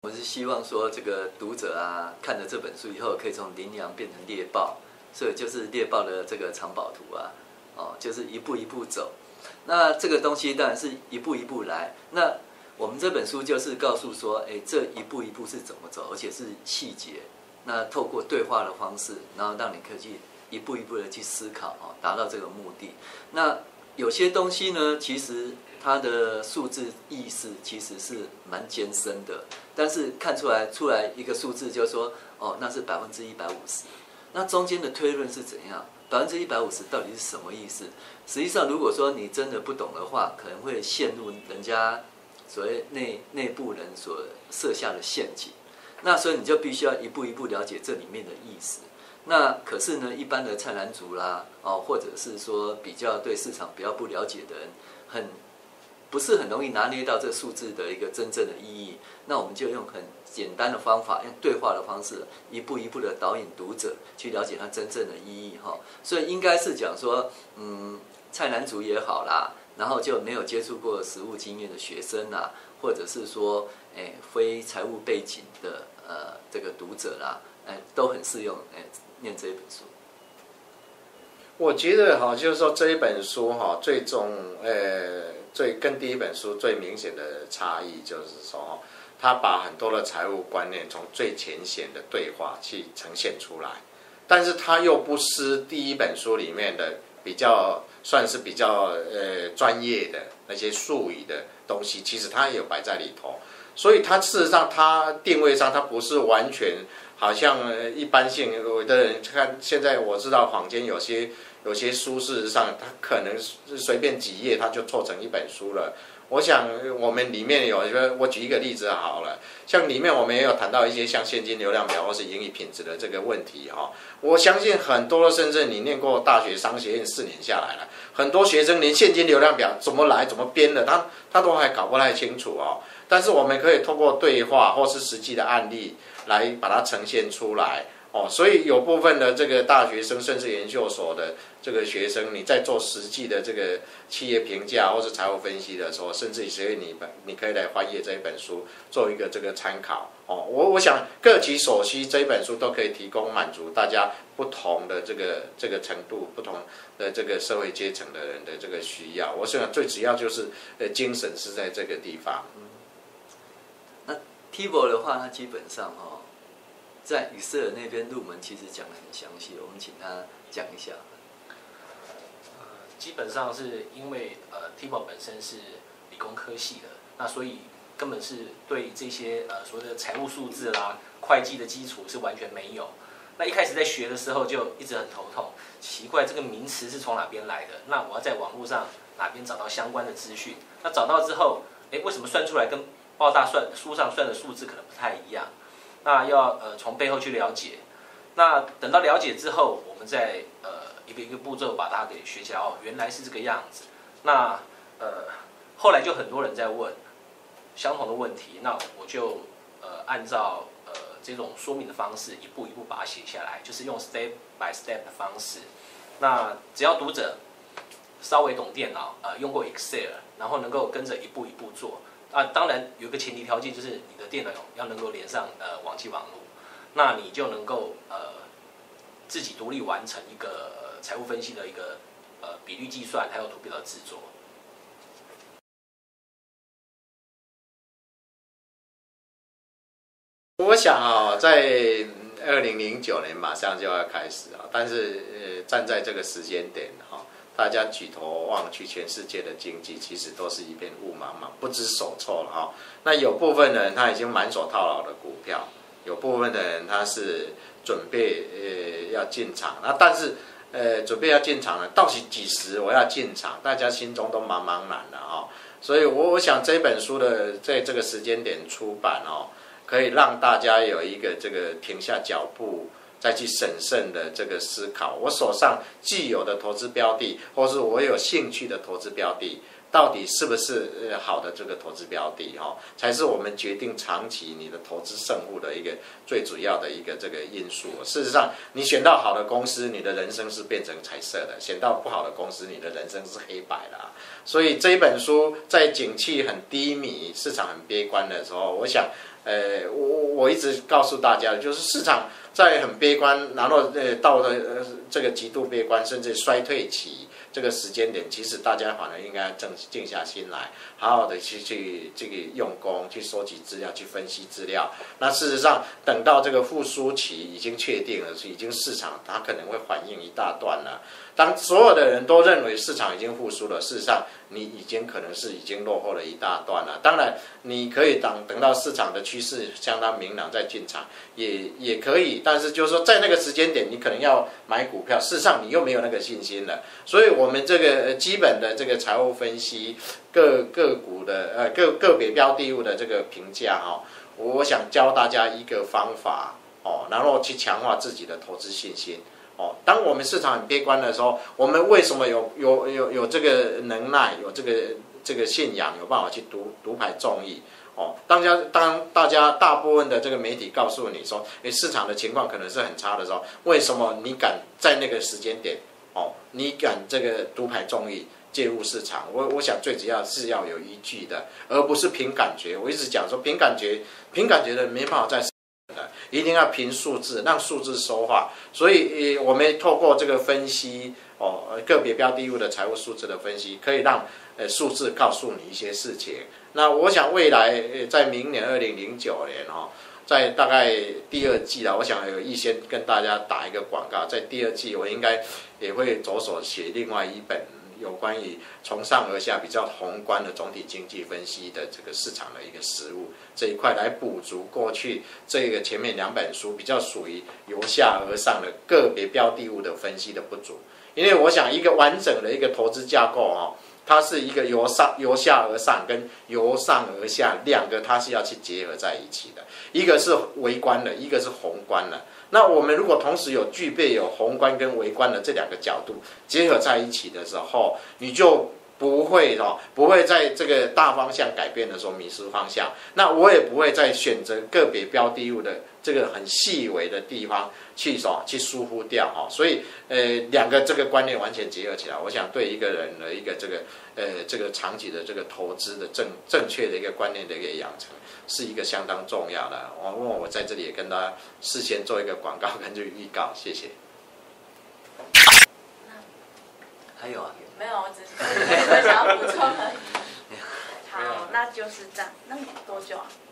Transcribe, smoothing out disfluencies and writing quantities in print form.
我是希望说，这个读者啊，看了这本书以后，可以从羚羊变成猎豹，所以就是猎豹的这个藏宝图啊，就是一步一步走。那这个东西当然是一步一步来。那我们这本书就是告诉说，这一步一步是怎么走，而且是细节。那透过对话的方式，然后让你可以去一步一步的去思考，达到这个目的。那有些东西呢，其实它的数字意思其实是蛮艰深的，但是看出来一个数字，就是说，那是150%。那中间的推论是怎样？150%到底是什么意思？实际上，如果说你真的不懂的话，可能会陷入人家所谓内部人所设下的陷阱。那所以你就必须要一步一步了解这里面的意思。那可是呢，一般的菜篮族啦，或者是说比较对市场比较不了解的人，不是很容易拿捏到这数字的一个真正的意义。那我们就用很简单的方法，用对话的方式，一步一步的导引读者去了解它真正的意义哈。所以应该是讲说，菜篮族也好啦，然后就没有接触过实务经验的学生啦，或者是说，非财务背景的这个读者啦，都很适用念这一本书。 我觉得就是说这一本书最跟第一本书最明显的差异就是说，他把很多的财务观念从最浅显的对话去呈现出来，但是他又不失第一本书里面的算是比较专业的那些术语的东西，其实他也有摆在里头。所以它事实上，它定位上它不是完全好像一般性。有的人看现在我知道坊间有些书，事实上它可能是随便几页它就凑成一本书了。我想我们里面我举一个例子好了，像里面我们也有谈到一些像现金流量表或是盈余品质的这个问题哈。我相信很多甚至你念过大学商学院4年下来了，很多学生连现金流量表怎么来怎么编的，他都还搞不太清楚哦。但是我们可以通过对话或是实际的案例来把它呈现出来哦。所以有部分的这个大学生甚至研究所的这个学生，你在做实际的这个企业评价或是财务分析的时候，甚至你可以来翻阅这一本书，做一个这个参考哦。我想各取所需，这一本书都可以提供满足大家不同的这个程度、不同的这个社会阶层的人的这个需要。我想最主要就是精神是在这个地方。 Tivo 的话，它基本上在Excel那边入门其实讲得很详细，我们请他讲一下。 基本上是因为Tivo 本身是理工科系的，那所以根本是对这些所谓的财务数字啦、会计的基础是完全没有。那一开始在学的时候就一直很头痛，奇怪这个名词是从哪边来的？那我要在网络上哪边找到相关的资讯？那找到之后，为什么算出来跟报大书上算的数字可能不太一样？那要从背后去了解。那等到了解之后，我们再一个一个步骤把它给学起来。原来是这个样子。那后来就很多人在问相同的问题，那我就按照这种说明的方式，一步一步把它写下来，就是用 step by step 的方式。那只要读者稍微懂电脑，用过 Excel， 然后能够跟着一步一步做。当然有一个前提条件，就是你的电脑要能够连上网际网络，那你就能够自己独立完成一个财务分析的一个比率计算，还有图表的制作。 我想在2009年马上就要开始但是站在这个时间点大家举头望去，全世界的经济其实都是一片雾茫茫，不知所措了那有部分人他已经满手套牢的股票，有部分的人他是准备要进场，但是准备要进场了，到底几时我要进场？大家心中都茫茫然了所以我想这本书的在这个时间点出版可以让大家有一个这个停下脚步，再去审慎的这个思考，我手上既有的投资标的，或是我有兴趣的投资标的，到底是不是好的这个投资标的才是我们决定长期你的投资胜负的一个最主要的一个这个因素。事实上，你选到好的公司，你的人生是变成彩色的；选到不好的公司，你的人生是黑白的所以这一本书在景气很低迷、市场很悲观的时候，我想我一直告诉大家的就是市场在很悲观，然后到了这个极度悲观甚至衰退期这个时间点，其实大家反而应该静下心来，好好的去这个用功，去收集资料，去分析资料。那事实上，等到这个复苏期已经确定了，已经市场它可能会反应一大段了。当所有的人都认为市场已经复苏了，事实上你已经可能是已经落后了一大段了。当然，你可以等到市场的趋势相当明朗再进场，也可以。但是就是说，在那个时间点，你可能要买股票，事实上你又没有那个信心了。所以我们这个基本的这个财务分析、个股的个别标的物的这个评价哈，我想教大家一个方法哦，然后去强化自己的投资信心。哦，当我们市场很悲观的时候，我们为什么有这个能耐，有这个信仰，有办法去独排众议？哦，当大家大部分的这个媒体告诉你说，市场的情况可能是很差的时候，为什么你敢在那个时间点，哦，你敢这个独排众议介入市场？我想最主要是要有依据的，而不是凭感觉。我一直讲说凭感觉的没办法在。一定要凭数字，让数字说话。所以，我们透过这个分析个别标的物的财务数字的分析，可以让数字告诉你一些事情。那我想未来在明年2009年在大概第二季我想有意先跟大家打一个广告，在第二季我应该也会着手写另外一本。有关于从上而下比较宏观的总体经济分析的这个市场的一个实务这一块，来补足过去这个前面2本书比较属于由下而上的个别标的物的分析的不足。因为我想一个完整的一个投资架构它是一个由下而上跟由上而下两个，它是要去结合在一起的。一个是微观的，一个是宏观的。那我们如果同时具备有宏观跟微观的这两个角度结合在一起的时候，你就不会在这个大方向改变的时候迷失方向。那我也不会再选择个别标的物的这个很细微的地方去疏忽掉所以两个这个观念完全结合起来，我想对一个人的一个这个长期的这个投资的正确的一个观念的一个养成，是一个相当重要的。我在这里也跟大家事先做一个广告跟这个预告，谢谢。 还有啊？ 没有，我只是想要补充而已。好，那就是这样。那多久啊？